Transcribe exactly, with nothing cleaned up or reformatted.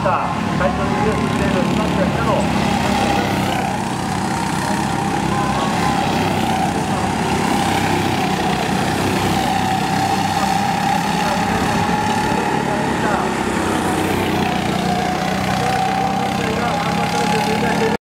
した。最初にレースレールにましたの